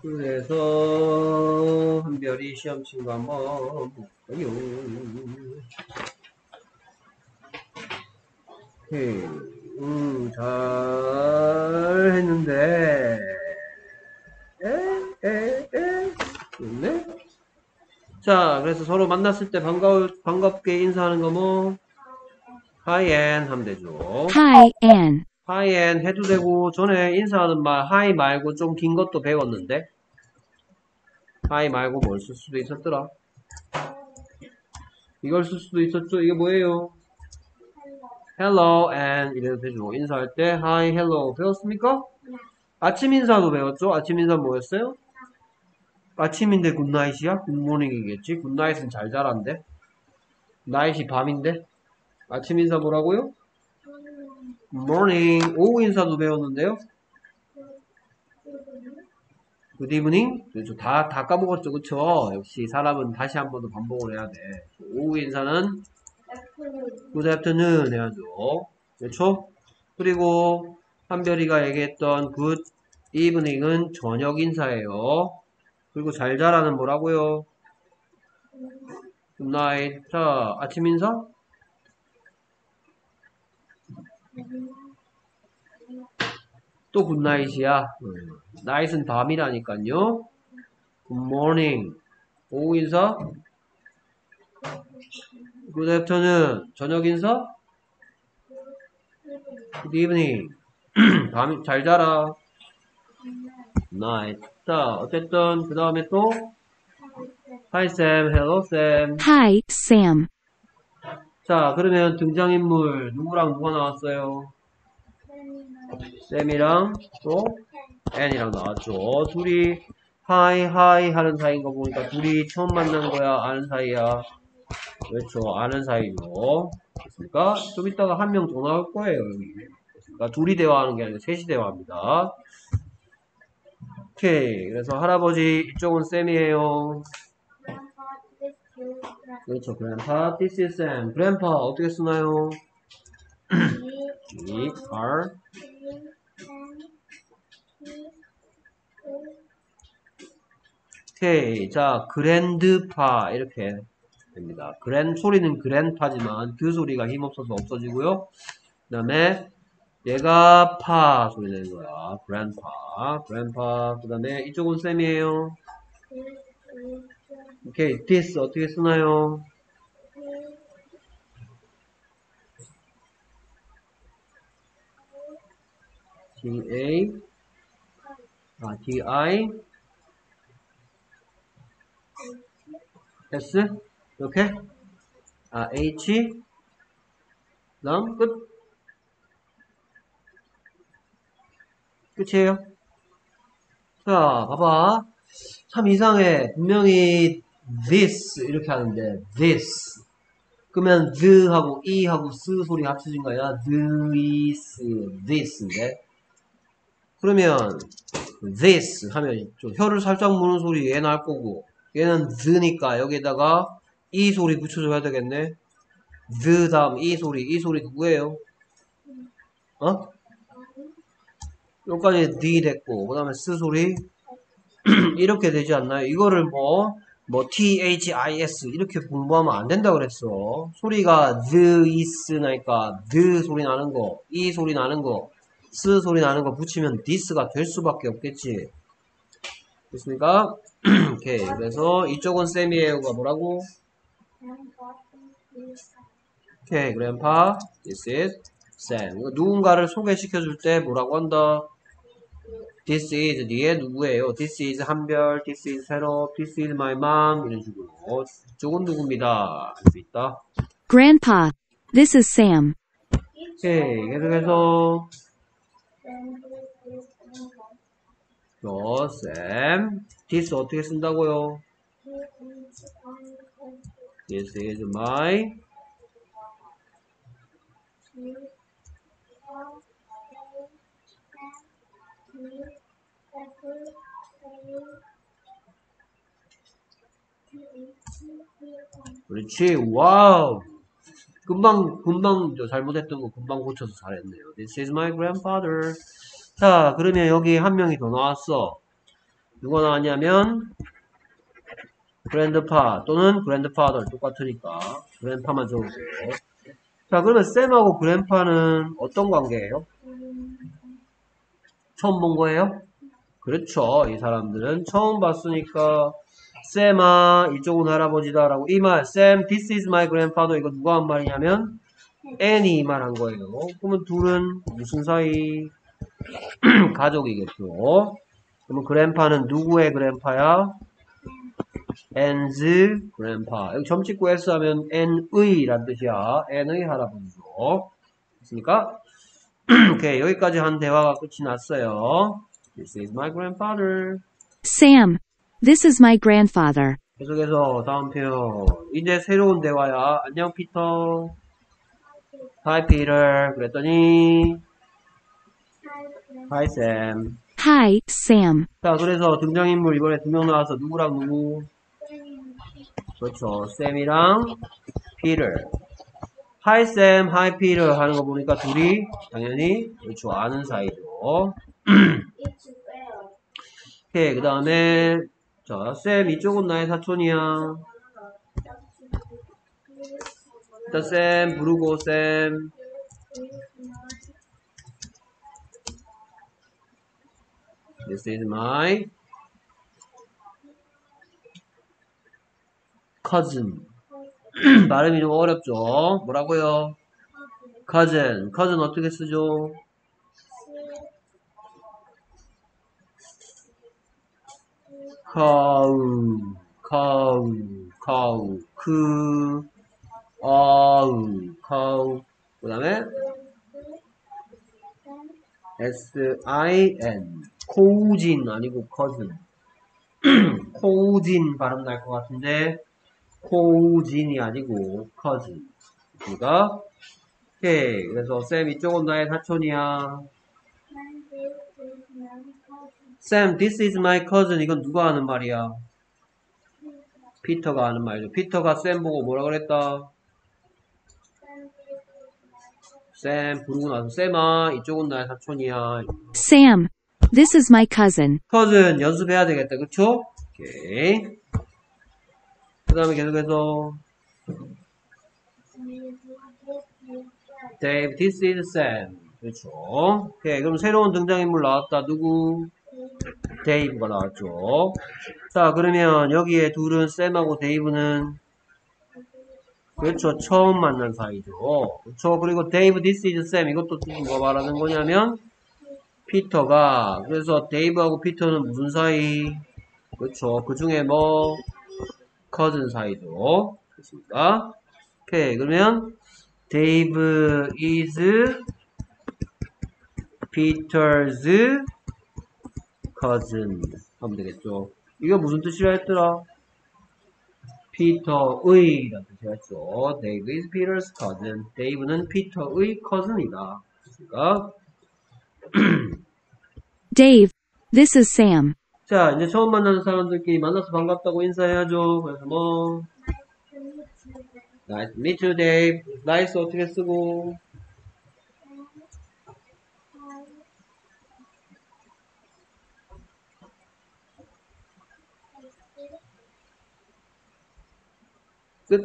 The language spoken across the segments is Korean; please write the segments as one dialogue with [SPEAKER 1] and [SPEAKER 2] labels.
[SPEAKER 1] 그래서 한별이 시험 친구 한번 볼까요? 잘 했는데 좋네. 자, 그래서 서로 만났을 때 반갑게 인사하는 거 뭐? Hi Ann 하면 되죠.
[SPEAKER 2] Hi, Ann.
[SPEAKER 1] Hi Ann 해도 되고, 전에 인사하는 말 Hi 말고 좀 긴 것도 배웠는데 Hi 말고 뭘 쓸 수도 있었더라. 이걸 쓸 수도 있었죠. 이게 뭐예요? Hello Ann 이래도 되죠. 인사할 때 Hi, Hello 배웠습니까? 아침 인사도 배웠죠. 아침 인사 뭐였어요? 아침인데 굿나잇이야? 굿모닝이겠지? 굿나잇은 잘 자란데. 나잇이 밤인데. 아침 인사 뭐라고요? 굿모닝. 오후 인사도 배웠는데요. 굿이브닝? 그렇죠. 다 까먹었죠. 그쵸? 역시 사람은 다시 한 번 더 반복을 해야 돼. 오후 인사는 굿 애프터눈 해야죠. 그렇죠? 그리고 한별이가 얘기했던 굿 이브닝은 저녁 인사예요. 그리고 잘 자라는 뭐라고요? 굿나잇. 자, 아침 인사? 또 굿나잇이야. 나잇은 밤이라니까요. 굿모닝. 오후 인사? 굿 애프터눈. 저녁 인사? 굿 이브닝. 밤 잘 자라. 굿나잇. 자, 어쨌든 그 다음에 또 Hi Sam, Hello Sam.
[SPEAKER 2] Hi, Sam.
[SPEAKER 1] 자, 그러면 등장인물 누구랑 누가 나왔어요? 쌤이랑 또 앤이랑 나왔죠. 둘이 하이 하이 하는 사이인 거 보니까 둘이 처음 만난 거야? 아는 사이야? 그렇죠. 아는 사이죠. 됐습니까? 좀 이따가 한 명 더 나올 거예요. 여기. 됐습니까? 둘이 대화하는 게 아니라 셋이 대화합니다. 오케이. 그래서 할아버지 이쪽은 쌤이에요. 그렇죠. grandpa, this is Sam. grandpa 어떻게 쓰나요? G, R. 오케이. 자, 그랜드파 이렇게 됩니다. 소리는 그랜파지만 그 소리가 힘없어서 없어지고요. 그 다음에 얘가 파 소리 내는 거야. grandpa. 그 다음에 이쪽은 쌤이에요. 오케이. this 어떻게 쓰나요? D-A D-I S 이렇게 H 다음 끝이에요. 자, 봐봐. 참 이상해. 분명히 this 이렇게 하는데 this 그러면 the 하고 e 하고 s 소리 합쳐진 거야. this인데 그러면 this 하면 좀 혀를 살짝 무는 소리 얘 나올 거고 얘는 the니까 여기에다가 e 소리 붙여줘야 되겠네. the 다음 이 소리 누구예요? 어? 여기까지 the 됐고 그 다음에 s 소리 이렇게 되지 않나요? 이거를 뭐 THIS 이렇게 공부하면 안 된다 그랬어. 소리가 the is 나니까 the 소리 나는 거, 이 소리 나는 거, s 소리 나는 거 붙이면 this가 될 수밖에 없겠지. 됐습니까? 오케이. 그래서 이쪽은 쌤이에요가 뭐라고? 오케이. grandpa, this is Sam. 누군가를 소개시켜 줄 때 뭐라고 한다? This is 니의 누구예요? This is 한별, this is 새로, this is my mom 이런 식으로 이쪽은 누구입니다. 할 수 있다.
[SPEAKER 2] Grandpa, this is Sam.
[SPEAKER 1] 오케이. 계속해서 Sam this 어떻게 쓴다고요? This is my 그렇지. 와우. 금방 잘못했던 거 금방 고쳐서 잘했네요. This is my grandfather. 자, 그러면 여기 한 명이 더 나왔어. 누가 나왔냐면 grandpa 또는 grandfather 똑같으니까 grandpa만 적으세요. 자, 그러면 쌤하고 grandpa는 어떤 관계예요? 처음 본 거예요? 그렇죠. 이 사람들은 처음 봤으니까 쌤아 이쪽은 할아버지다 라고 이 말 쌤 this is my grandfather 이거 누가 한 말이냐면 Annie 말한 거예요. 그러면 둘은 무슨 사이? 가족이겠죠. 그러면 grandpa는 누구의 grandpa야? Anne's grandpa. 여기 점 찍고 S 하면 N의 란 뜻이야. Anne의 할아버지죠. 됐습니까? 오케이, 여기까지 한 대화가 끝이 났어요. This is my grandfather.
[SPEAKER 2] Sam, this is my grandfather.
[SPEAKER 1] 계속해서 다음 표현. 이제 새로운 대화야. 안녕 피터. Hi Peter. 그랬더니 Hi Sam.
[SPEAKER 2] Hi, Sam.
[SPEAKER 1] 자, 그래서 등장인물 이번에 두 명 나와서 누구랑 누구? 그렇죠. 쌤이랑 Peter. Hi Sam, Hi Peter 하는 거 보니까 둘이 당연히 그렇죠. 아는 사이죠. 오케이, 그 다음에 자, 쌤 이쪽은 나의 사촌이야. 일단 쌤 부르고 쌤. This is my cousin. 발음이 좀 어렵죠? 뭐라고요? cousin. cousin 어떻게 쓰죠? cow, cow. 그 다음에 sin. cousin 아니고 cousin. cousin 발음 날 것 같은데 cousin이 아니고 cousin. 그러니까 오케이. 그래서 쌤 이쪽은 나의 사촌이야. 쌤, this is my cousin. 이건 누가 하는 말이야? 피터가 하는 말이죠. 피터가 쌤 보고 뭐라 그랬다? 쌤 부르고 나서 쌤아 이쪽은 나의 사촌이야.
[SPEAKER 2] Sam, this is my cousin.
[SPEAKER 1] cousin 연습해야 되겠다. 그쵸? 오케이. 그 다음에 계속해서 Dave, this is Sam. 그렇죠. 오케이. 그럼 새로운 등장인물 나왔다. 누구? 데이브가 나왔죠. 자, 그러면 여기에 둘은 샘하고 데이브는 그렇죠. 처음 만난 사이죠. 그렇죠. 그리고 데이브, this is Sam. 이것도 뭐 말하는 거냐면 피터가 그래서 데이브하고 피터는 무슨 사이? 그렇죠. 그 중에 뭐 cousin 사이죠. 그렇습니까? 오케이. 그러면 Dave is Peter's cousin 하면 되겠죠. 이거 무슨 뜻이라 했더라? 피터의 라는 뜻이라 했죠. Dave is Peter's cousin. 데이브는 피터의 cousin이다. 그러니까
[SPEAKER 2] Dave, this is Sam.
[SPEAKER 1] 자, 이제 처음 만나는 사람들끼리 만나서 반갑다고 인사해야죠. 그래서 뭐 Nice to meet you, Dave. Nice 어떻게 쓰고 끝.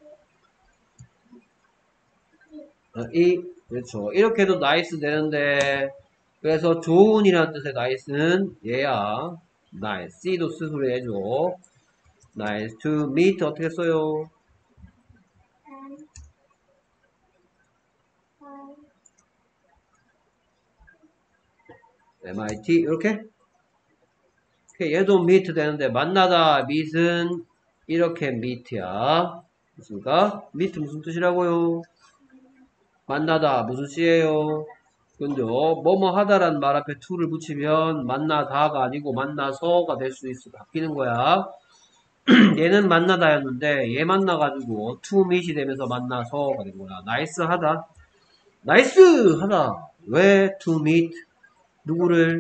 [SPEAKER 1] 그렇죠. 이렇게 해도 nice 되는데 그래서 좋은이라는 뜻의 nice는 얘야. nice. C도 스스로 해줘. nice to meet 어떻게 써요? MIT 이렇게? 오케이, 얘도 meet 되는데 만나다 meet은 이렇게 meet야. 됐습니까? meet 무슨 뜻이라고요? 만나다 무슨 시예요? 근데요, 뭐뭐 하다라는 말 앞에 to를 붙이면 만나다가 아니고 만나서가 될 수 있어. 바뀌는 거야. 얘는 만나다였는데 얘 만나가지고 to meet이 되면서 만나서가 된 거야. 나이스 하다. 나이스 하다. 왜 to meet? 누구를?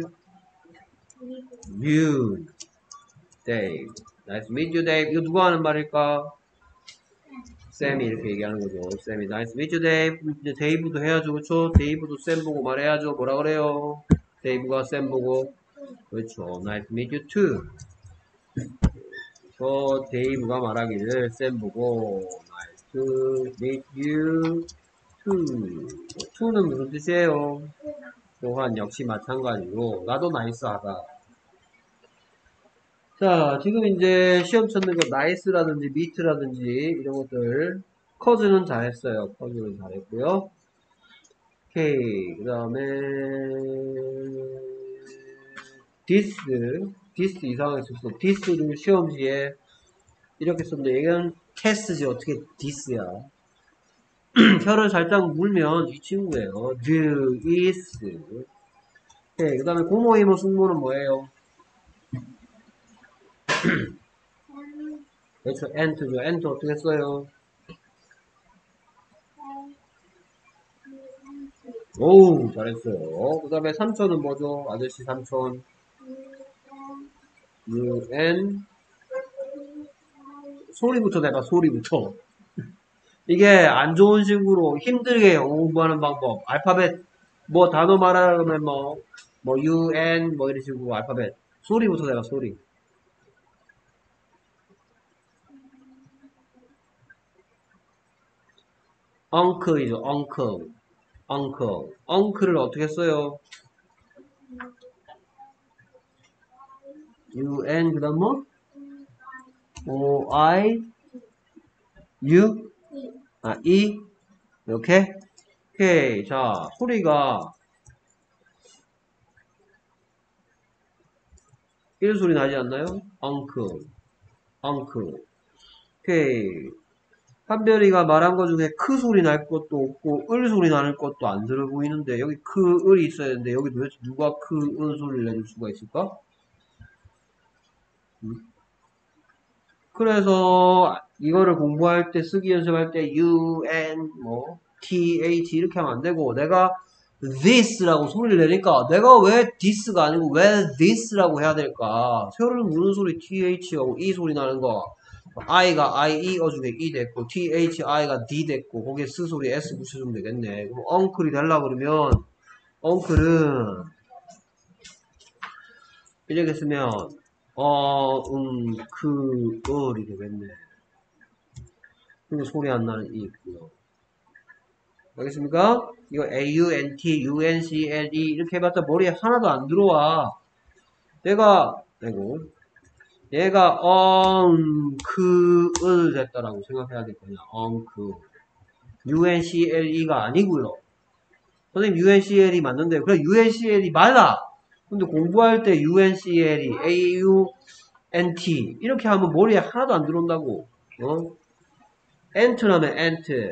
[SPEAKER 1] you. Dave. Nice to meet you, Dave. 이거 누가 하는 말일까? 쌤이 이렇게 얘기하는 거죠. 쌤이 Nice to meet you, Dave. 이제 데이브도 해야죠. 그쵸? 데이브도 쌤 보고 말해야죠. 뭐라 그래요? 데이브가 쌤 보고 그렇죠. Nice to meet you too. 데이브가 말하기를 쌤 보고 Nice to meet you too. to는 무슨 뜻이에요? 또한 역시 마찬가지로 나도 나이스하다. 자, 지금 이제 시험 찾는 거 나이스라든지 미트라든지 이런 것들 커즈는 잘했어요. 커즈는 잘했고요. 오케이. 그 다음에 디스 이상하게 썼어. 디스를 시험지에 이렇게 썼는데 이건 캐스지 어떻게 디스야. 혀를 살짝 물면 이 친구예요. this. 오케이. 그 다음에 고모이모 숙모는 뭐예요? 그렇죠. ant죠. ant 어떻게 써요? 오우, 잘했어요. 그 다음에 삼촌은 뭐죠? 아저씨 삼촌. 소리부터 내봐, 소리부터. 이게 안 좋은 식으로 힘들게 영어 공부하는 방법. 알파벳, 뭐 단어 말하면 뭐 이런 식으로 알파벳. 소리부터 내봐, 소리. uncle이죠, uncle. uncle. uncle을 어떻게 써요? un, 그 다음 뭐? o-i, u, e. 이렇게. 오케이. 자, 소리가 이런 소리 나지 않나요? uncle. uncle. 오케이. 한별이가 말한 것 중에 크 소리 날 것도 없고 을 소리 나는 것도 안 들어 보이는데 여기 크 을이 있어야 되는데 여기 도대체 누가 크 을 소리를 내줄 수가 있을까? 그래서 이거를 공부할 때 쓰기 연습할 때 un th 이렇게 하면 안 되고 내가 this라고 소리를 내니까 내가 왜 this가 아니고 왜 this라고 해야 될까? 혀를 무는 소리 th하고 e 소리 나는 거 i가 ie 어중에 e 됐고 thi가 d 됐고 거기에 s 소리 s 붙여주면 되겠네. 그럼 uncle이 되려고 그러면 uncle은 이렇게 쓰면 을이 되겠네. 그리고 소리 안 나는 이 있고요. 알겠습니까? 이거 aunt, uncle 이렇게 해봤자 머리에 하나도 안 들어와. 얘가 을 됐다라고 생각해야 될 거냐. uncle가 아니고요. 선생님 uncle이 맞는데 그래 uncle이 맞아. 근데 공부할 때 uncle이 aunt 이렇게 하면 머리에 하나도 안 들어온다고. ant라면 ant,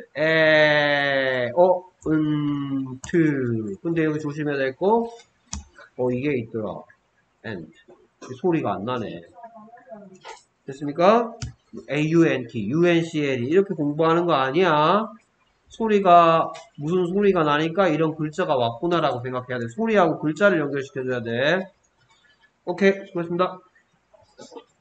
[SPEAKER 1] 근데 여기 조심해야 될 거, 이게 있더라. ant. 소리가 안 나네. 됐습니까? aunt, uncl 이렇게 공부하는 거 아니야. 소리가 무슨 소리가 나니까 이런 글자가 왔구나라고 생각해야 돼. 소리하고 글자를 연결시켜줘야 돼. 오케이, 수고했습니다.